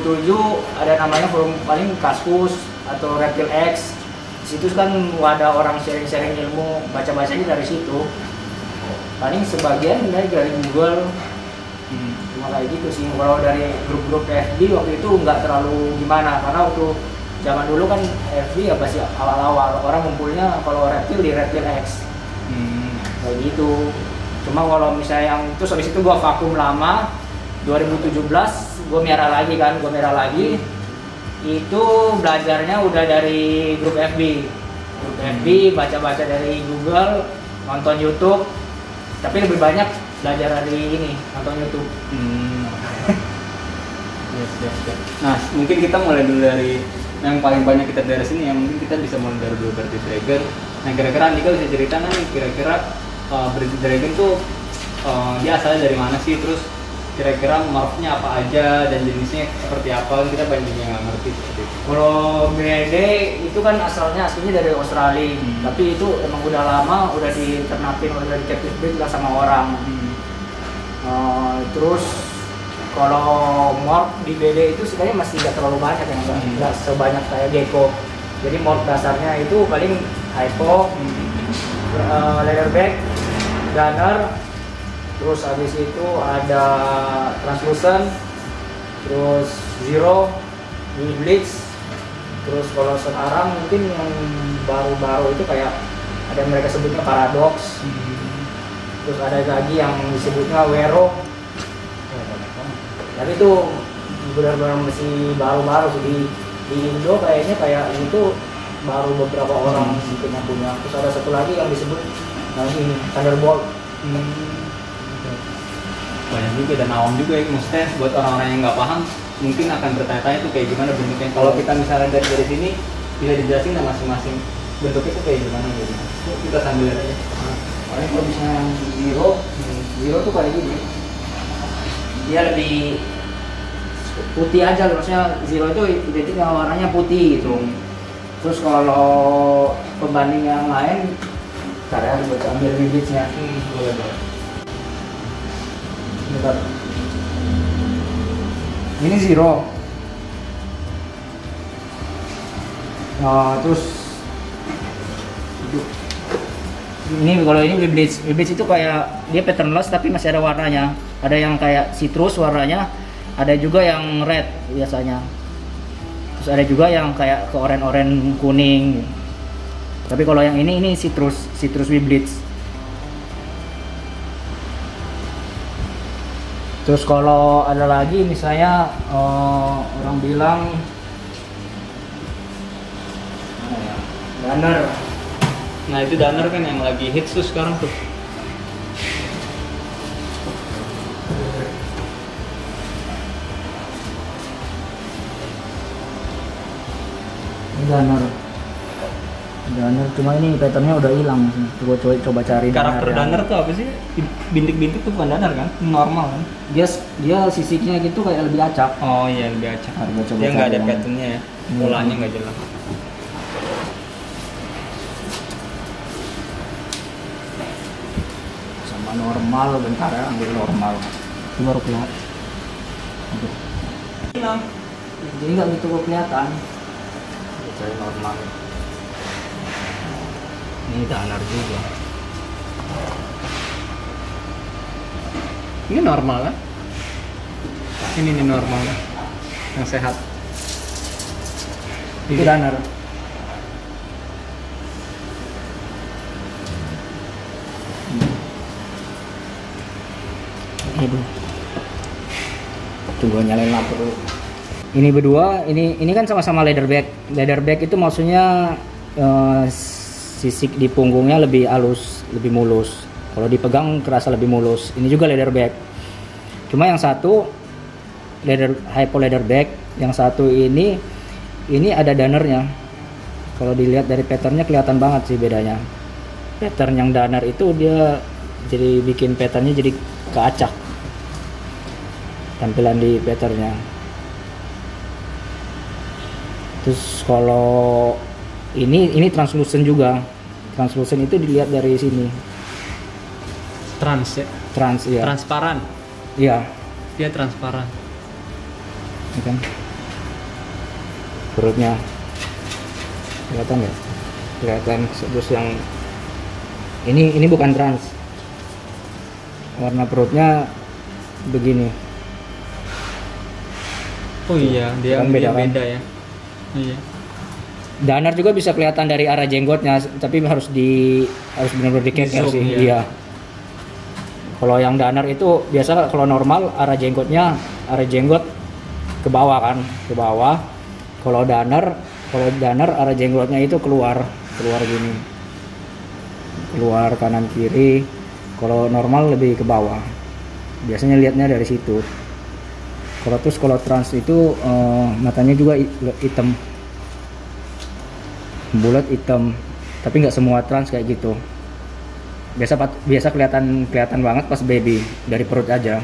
2007 ada namanya forum paling Kaskus atau Reptil X. Di situ kan wadah orang sharing-sharing ilmu, baca-bacanya dari situ. Paling sebagian dari Google. Cuma kayak gitu sih. Kalau dari grup-grup FB waktu itu nggak terlalu gimana, karena waktu zaman dulu kan FB ya pasti awal-awal orang ngumpulnya kalau reptil di Reptil X. Kayak gitu. Cuma kalau misalnya yang itu habis itu gua vakum lama, 2017 gua merah lagi. Itu belajarnya udah dari grup FB, baca-baca dari Google, nonton YouTube, tapi lebih banyak belajar dari ini, nonton YouTube. Yes. Nah, mungkin kita mulai dulu dari yang paling banyak kita dari sini, yang mungkin kita bisa mulai dari dulu berarti Dragon. Nah, kira-kira Andika bisa cerita nih, kira-kira Dragon tuh dia asalnya dari mana sih, terus kira-kira morphnya apa aja dan jenisnya seperti apa, kita banyak yang nggak ngerti seperti itu. Kalau BD itu kan aslinya dari Australia, tapi itu emang udah lama, udah diternakin, udah di captive breed lah sama orang. Terus kalau morph di BD itu sebenarnya masih nggak terlalu banyak, yang nggak sebanyak kayak gecko. Jadi morph dasarnya itu paling hypo, leatherback, gunner. Terus habis itu ada translucent, terus zero, blitz. Terus kalau sekarang mungkin yang baru-baru itu kayak ada yang mereka sebutnya paradox. Terus ada lagi yang disebutnya wero. Tapi itu benar-benar masih baru-baru sih di Indo, kayaknya kayak itu baru beberapa orang mungkin yang punya. Terus ada satu lagi yang disebut ini Thunderbolt. Banyak juga dan awam juga ya, maksudnya buat orang-orang yang nggak paham mungkin akan bertanya-tanya tuh kayak gimana bentuknya. Kalau kita misalnya dari sini bisa dijelasin nggak masing-masing bentuknya tuh kayak gimana gitu. Kita sambil lihat aja. Paling kalau misalnya yang zero tuh kayak gini, dia lebih putih aja, maksudnya zero itu identik dengan warnanya putih gitu. Terus kalau pembanding yang lain, cara buat ambil bibitnya. Boleh. Bentar. Ini zero. Nah, terus ini kalau ini Blitz itu kayak dia patternless tapi masih ada warnanya. Ada yang kayak citrus warnanya, ada juga yang red biasanya. Terus ada juga yang kayak ke oranye kuning. Tapi kalau yang ini citrus Blitz. Terus kalau ada lagi misalnya orang bilang Danner. Nah itu Danner kan yang lagi hits tuh sekarang tuh. Ini Danner, cuma ini patternnya udah hilang. Coba cari Karakter Danner tuh apa sih? Bintik-bintik tuh bukan Danner kan? Normal kan? Dia sisiknya gitu kayak lebih acak. Oh iya lebih acak. Coba Dia nggak ada yang patternnya ya, polanya nggak jelas. Sama normal, bentar ya ambil normal. Itu baru kelihatan. Jadi nggak gitu kelihatan. Cari normal. Ini Danner juga. Ini normal kan? Ini normal kan? Yang sehat. Itu Danner. Aduh. Coba nyalain lampu dulu. Ini berdua, ini kan sama-sama leatherback. Leatherback itu maksudnya sisik di punggungnya lebih halus, lebih mulus. Kalau dipegang kerasa lebih mulus. Ini juga leatherback. Cuma yang satu hypo leatherback, yang satu ini ada Dannernya. Kalau dilihat dari patternnya kelihatan banget sih bedanya. Pattern yang Danner itu dia jadi bikin patternnya jadi keacak. Tampilan di patternnya. Terus kalau ini translucent juga. Translucent itu dilihat dari sini. Trans ya? Trans ya. Transparan. Iya. Dia transparan. Ya kan? perutnya kelihatan ya, kelihatan. Terus yang ini bukan trans, warna perutnya begini. Oh iya, dia Kan beda, kan? beda ya. Iya. Danar juga bisa kelihatan dari arah jenggotnya, tapi harus benar-benar dikeker sih. Iya. Iya. Kalau yang danar itu biasa, kalau normal arah jenggot ke bawah kan, ke bawah. Kalau danar arah jenggotnya itu keluar gini, keluar kanan kiri. Kalau normal lebih ke bawah. Biasanya lihatnya dari situ. Kalau trans itu matanya juga hitam, bulat hitam, tapi nggak semua trans kayak gitu. Biasa kelihatan banget pas baby dari perut aja.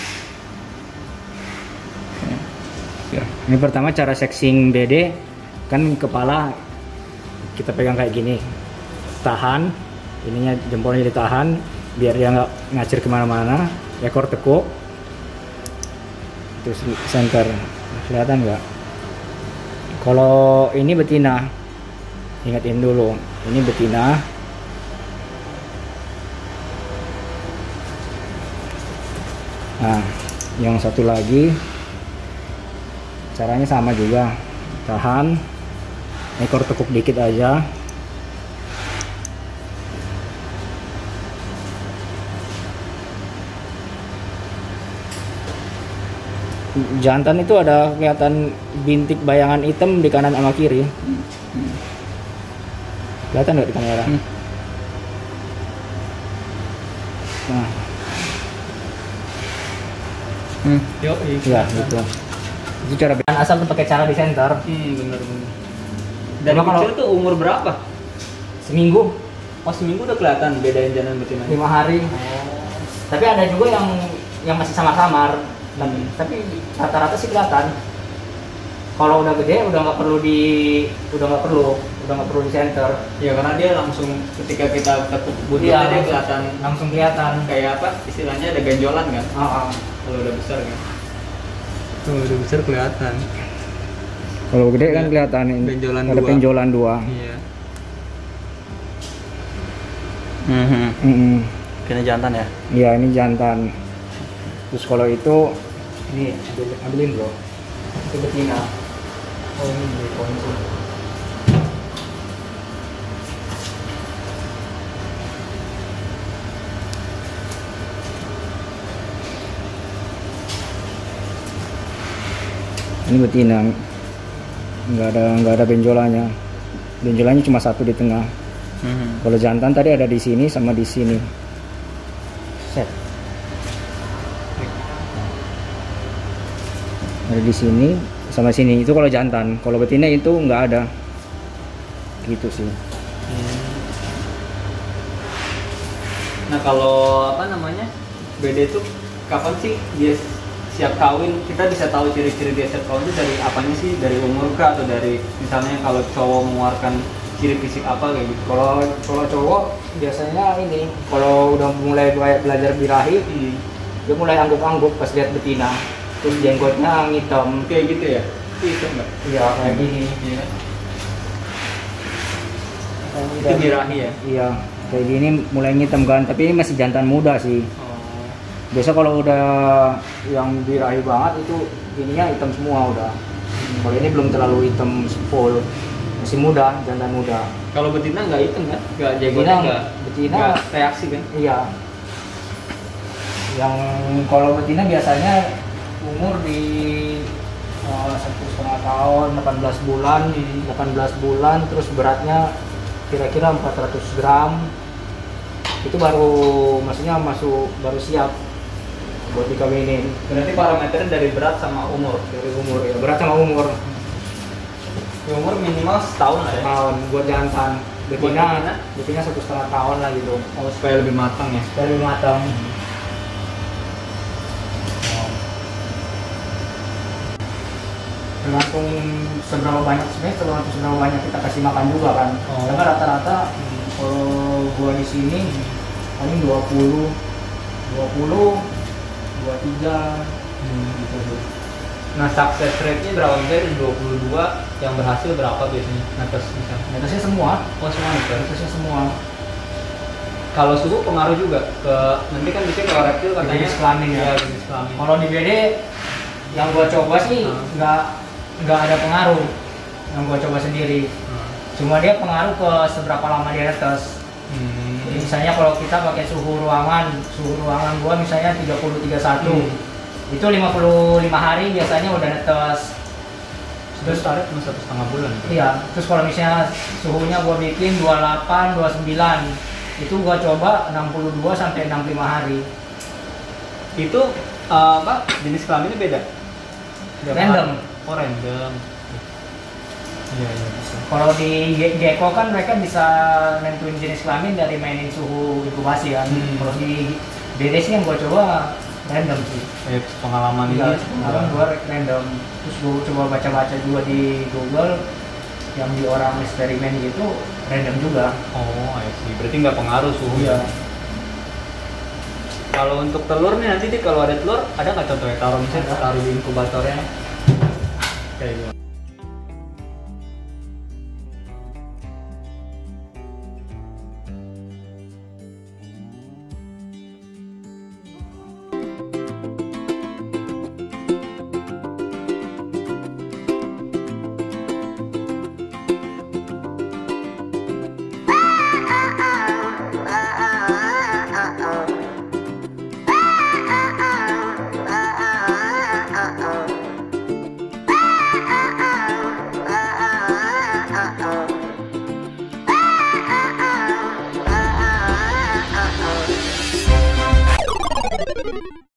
Ya. Ini pertama cara sexing BD, kan kepala kita pegang kayak gini, tahan, ininya jempolnya ditahan biar dia nggak ngacir kemana-mana. Ekor tekuk, terus center, kelihatan nggak? Kalau ini betina, ingatin dulu, ini betina. Nah, yang satu lagi caranya sama juga, tahan, ekor tekuk dikit aja. Jantan itu ada kelihatan bintik bayangan hitam di kanan sama kiri. Kelihatan nggak di kamera? Nah. Yo, Ya, gitu. Itu cara asal tuh pakai cara di center. Bener. Dari Cuma kecil tuh umur berapa? Seminggu, Oh, seminggu udah kelihatan bedain jantan betina. 5 hari. Tapi ada juga yang masih samar-samar. Tapi rata-rata sih kelihatan. Kalau udah gede udah nggak perlu di center. Ya karena dia langsung ketika kita tekuk buntutnya dia kelihatan, langsung kelihatan. kayak apa? Istilahnya ada ganjolan kan? Kalau udah besar kan? Tuh udah besar kelihatan. Kalau gede kan kelihatan ini. Benjolan Ada dua. benjolan 2. Iya. Kini jantan ya? Iya, ini jantan. Terus kalau itu ini ambilin bro. Itu betina. Oh, ini di kunci. Ini betina, nggak ada benjolannya. Benjolannya cuma satu di tengah. Kalau jantan tadi ada di sini sama di sini. Set. Ada di sini sama sini. Itu kalau jantan. Kalau betina itu nggak ada. Gitu sih. Nah kalau apa namanya BD itu kapan sih dia siap kawin? Kita bisa tahu ciri-ciri dia siap kawin itu dari apanya sih? Dari umur kah atau dari misalnya kalau cowok mengeluarkan ciri fisik apa kayak gitu? Kalau cowok biasanya ini kalau udah mulai belajar birahi, dia mulai angguk-angguk pas lihat betina. Terus jenggotnya hitam. Kayak gitu ya? Hitam nggak? Iya kayak gini. Iya. Itu birahi ya? Iya kayak gini mulai hitam kan. Tapi ini masih jantan muda sih. Biasa kalau udah yang birahi banget itu ininya hitam semua udah. Kalau ini belum terlalu hitam full, masih muda, jantan muda. Kalau betina nggak hitam kan? Nggak jenggotnya betina nggak reaksi kan? Iya. Yang kalau betina biasanya umur di 1,5 tahun, 18 bulan, terus beratnya kira-kira 400 gram. Itu baru baru siap buat dikawinin. Berarti parameternya dari berat sama umur. Dari umur ya, berat sama umur. Ya, umur minimal setahun lah ya. Tahun buat jantan. Betina? Betina 1,5 tahun lah gitu. Oh, supaya lebih matang ya. Supaya lebih matang. Tergantung seberapa banyak kita kasih makan juga kan. Karena rata-rata kalau gua di sini paling 20, 23 gitu tuh. Nah, success rate-nya berapa? Misalnya 22, yang berhasil berapa biasanya? Netes misalnya. Netesnya semua. Oh, semua netes. Netesnya semua. Kalau suhu pengaruh juga ke, nanti kan biasanya kalau reptil katanya Jenis kelamin ya. Iya, jenis kelamin. Kalau di BD yang gua coba sih nggak ada pengaruh. Yang gua coba sendiri. Cuma dia pengaruh ke seberapa lama dia netes. Jadi misalnya kalau kita pakai suhu ruangan gua misalnya 30-31. Itu 55 hari biasanya udah netes. Terus tarik cuma 1,5 bulan. Iya, terus kalau misalnya suhunya gua bikin 28, 29, itu gua coba 62 sampai 65 hari. Itu apa? Jenis kelaminnya beda? Random. Oh, random. Iya, iya bisa. Kalau di gecko kan mereka bisa nentuin jenis kelamin dari mainin suhu inkubasi kan. Kalau di BD sih yang gua coba random sih. Pengalaman Iya, ini pengalaman gua random. Terus gua coba baca-baca juga di Google yang di orang eksperimen gitu random juga. Oh, I see. Berarti nggak pengaruh suhu. Iya. Kalau untuk telur nih nanti kalau ada telur ada nggak contohnya taruh misalnya taruh di inkubatornya kayak gimana?